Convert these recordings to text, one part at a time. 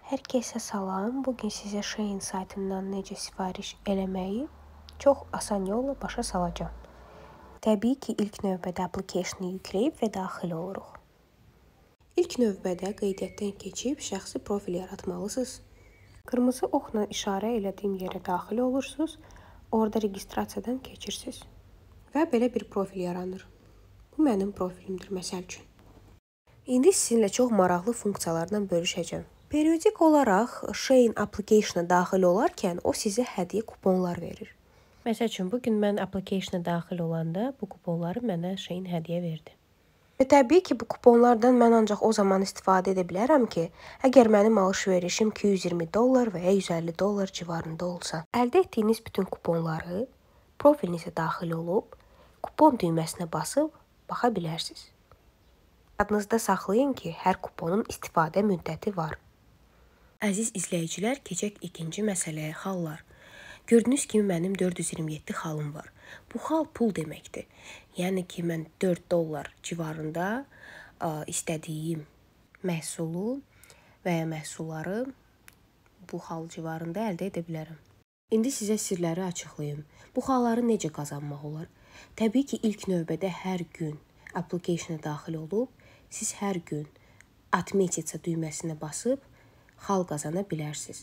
Hər kəsə salam. Bugün sizə Shein saytından necə sifariş eləməyi çox asan yolla başa salacağam. Təbii ki, ilk növbədə application-ı yükləyib və daxil oluruq. İlk növbədə qeydiyyatdan keçib şəxsi profil yaratmalısınız. Qırmızı oxla işarə elədiyim yerə daxil olursunuz. Orada registrasiyadan keçirsiniz. Və belə bir profil yaranır. Bu mənim profilimdir, məsəl üçün. İndi sizinlə çox maraqlı funksiyalardan bölüşəcəm. Periodik olaraq Shein application-a daxil olarkən o sizə hədiyyə kuponlar verir. Məsəl üçün, bugün mən application-a daxil olanda bu kuponları mənə Shein hədiyyə verdi. Və təbii ki, bu kuponlardan mən ancaq o zaman istifadə edə bilərəm ki, əgər mənim alış-verişim $220 və ya $150 civarında olsa. Əldə etdiyiniz bütün kuponları profilinizə daxil olub, kupon düyməsinə basıb baxa bilərsiniz. Yadınızda saxlayın ki, hər kuponun istifadə müddəti var. Əziz izləyicilər, keçək ikinci məsələyə, xallar. Gördüyünüz kimi mənim 427 xalım var. Bu xal pul deməkdir. Yəni ki, mən $4 civarında istədiyim məhsulu və ya məhsulları bu xal civarında əldə edə bilərəm. İndi sizə sirləri açıqlayım. Bu xalları necə qazanmaq olar? Təbii ki, ilk növbədə hər gün application-a daxil olub, siz hər gün Atmetitsa düyməsinə basıb xal qazana bilərsiniz.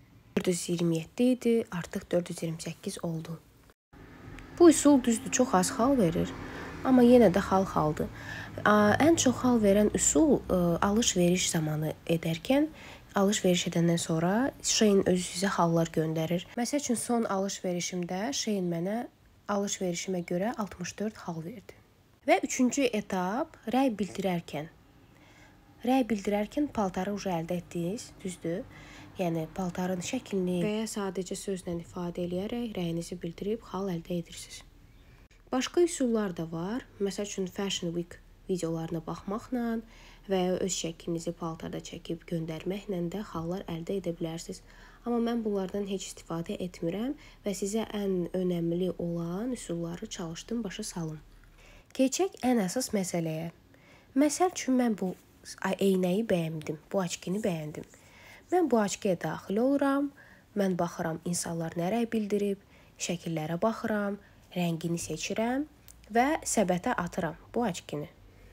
427 idi, artıq 428 oldu. Bu üsul düzdür, çox az xal verir, amma yenə də xaldır. Ən çox xal verən üsul alış-veriş zamanı edərkən, alış-veriş edəndən sonra Shein özü sizə xallar göndərir. Məsəl üçün, son alış-verişimdə Shein mənə alış-verişimə görə 64 xal verdi. Və üçüncü etap rəy bildirərkən. Rəy bildirərkən paltarı əldə etdiniz, düzdür? Yəni, paltarın şəklini və ya sadəcə sözlə ifadə eləyərək rəyinizi bildirib xal əldə edirsiniz. Başqa üsullar da var. Məsəl üçün, Fashion Week videolarına baxmaqla və ya öz şəklinizi paltarda çəkib göndərməklə də xallar əldə edə bilərsiniz. Amma mən bunlardan heç istifadə etmirəm və sizə ən önəmli olan üsulları çalışdım, başa salım. Keçək ən əsas məsələyə. Məsəl üçün, mən bu eynəyi bəyəndim, bu açkini bəyəndim. Mən bu açkiyə daxil oluram, mən baxıram, insanlar nə rəy bildirib, şəkillərə baxıram, rəngini seçirəm və səbətə atıram bu açkini.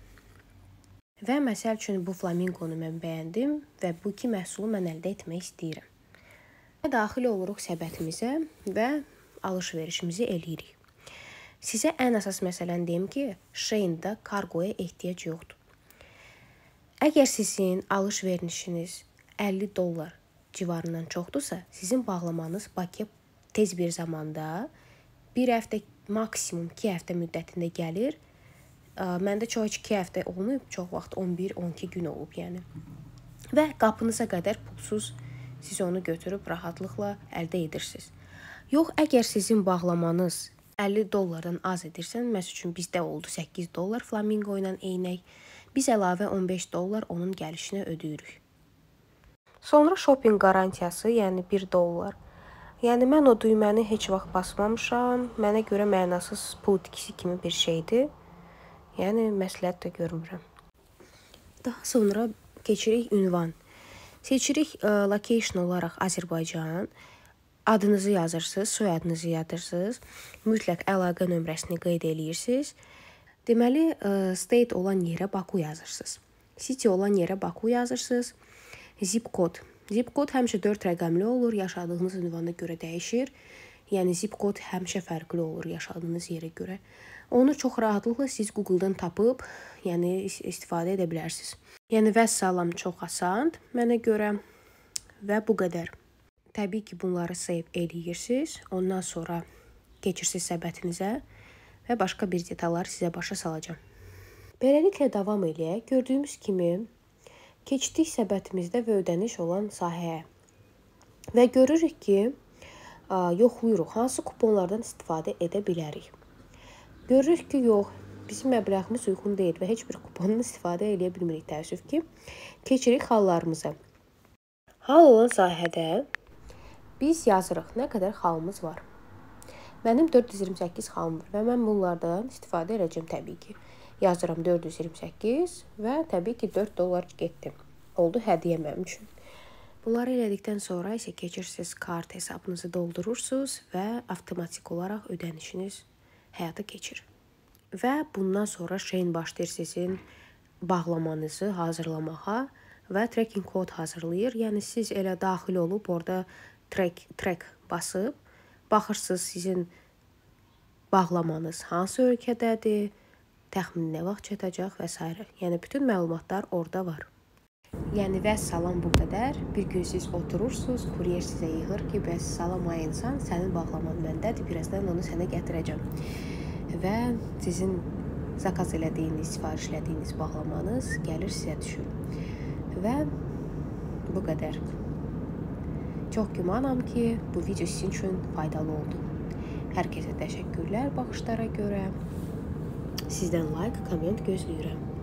Və məsəl üçün, bu flamingonu mən bəyəndim və bu iki məhsulu mən əldə etmək istəyirəm. Daxil oluruq səbətimizə və alış-verişimizi eləyirik. Sizə ən əsas məsələni deyim ki, Shein-də kargoya ehtiyac yoxdur. Əgər sizin alış-verişiniz $50 civarından çoxdursa, sizin bağlamanız Bakıya tez bir zamanda, bir həftə, maksimum 2 həftə müddətində gəlir. Məndə çox 2 həftə olmayıb, çox vaxt 11-12 gün olub yəni. Və qapınıza qədər pulsuz siz onu götürüb rahatlıqla əldə edirsiniz. Yox, əgər sizin bağlamanız $50-dan az edirsən, məsəl üçün bizdə oldu $8 flamingo ilə eynək, biz əlavə $15 onun gəlişinə ödəyirik. Sonra shopping qarantiyası, yəni $1. Yəni mən o düyməni heç vaxt basmamışam. Mənə görə mənasız pul itkisi kimi bir şeydir. Yəni məsləhət də görmürəm. Daha sonra keçirik ünvan. Seçirik location olaraq Azərbaycan. Adınızı yazırsınız, soyadınızı yazırsınız. Mütləq əlaqə nömrəsini qeyd edirsiniz. Deməli, state olan yerə Baku yazırsınız. City olan yerə Baku yazırsınız. Zip kod. Zip kod həmişə 4 rəqəmli olur, yaşadığınız ünvana görə dəyişir. Yəni, zip kod həmişə fərqli olur yaşadığınız yerə görə. Onu çox rahatlıqla siz Google-dan tapıb, yəni istifadə edə bilərsiniz. Yəni, vəssalam çox asandır mənə görə və bu qədər. Təbii ki, bunları save edirsiniz. Ondan sonra keçirsiniz səbətinizə və başqa bir detalları sizə başa salacağım. Beləliklə davam eləyək. Gördüyümüz kimi keçdik səbətimizdə və ödəniş olan sahəyə. Və görürük ki, yoxlayırıq, hansı kuponlardan istifadə edə bilərik. Görürük ki, yox, bizim məbləğimiz uyğun deyil və heç bir kupondan istifadə edə bilmirik, təəssüf ki. Keçirik xallarımıza. Hal olan sahədə biz yazırıq, nə qədər xalımız var. Mənim 428 xalım var və mən bunlardan istifadə edəcəm təbii ki. Yazıram 428 və təbii ki $4 getdi. Oldu hədiyyə mənim üçün. Bunları elədikdən sonra isə keçirsiniz kart hesabınızı doldurursunuz və avtomatik olaraq ödənişiniz həyata keçir. Və bundan sonra Shein başlayır sizin bağlamanızı hazırlamağa və tracking kod hazırlayır. Yəni siz elə daxil olub orada track basıb baxırsınız sizin bağlamanız hansı ölkədədir, təxmin nə vaxt çatacaq və s. Yəni bütün məlumatlar orada var. Yəni vəssalam bu qədər. Bir gün siz oturursunuz, kuryer sizə yığır ki, bəs salam ay insan, sənin bağlaman məndədir, birazdan onu sənə gətirəcəm. Və sizin zakaz elədiyiniz, sifarişlədiyiniz bağlamanız gəlir sizə düşür. Və bu qədər. Çox gümanam ki, bu video sizin üçün faydalı oldu. Hər kəsə təşəkkürlər baxışlara görə. Sizdən like, komment gözləyirəm.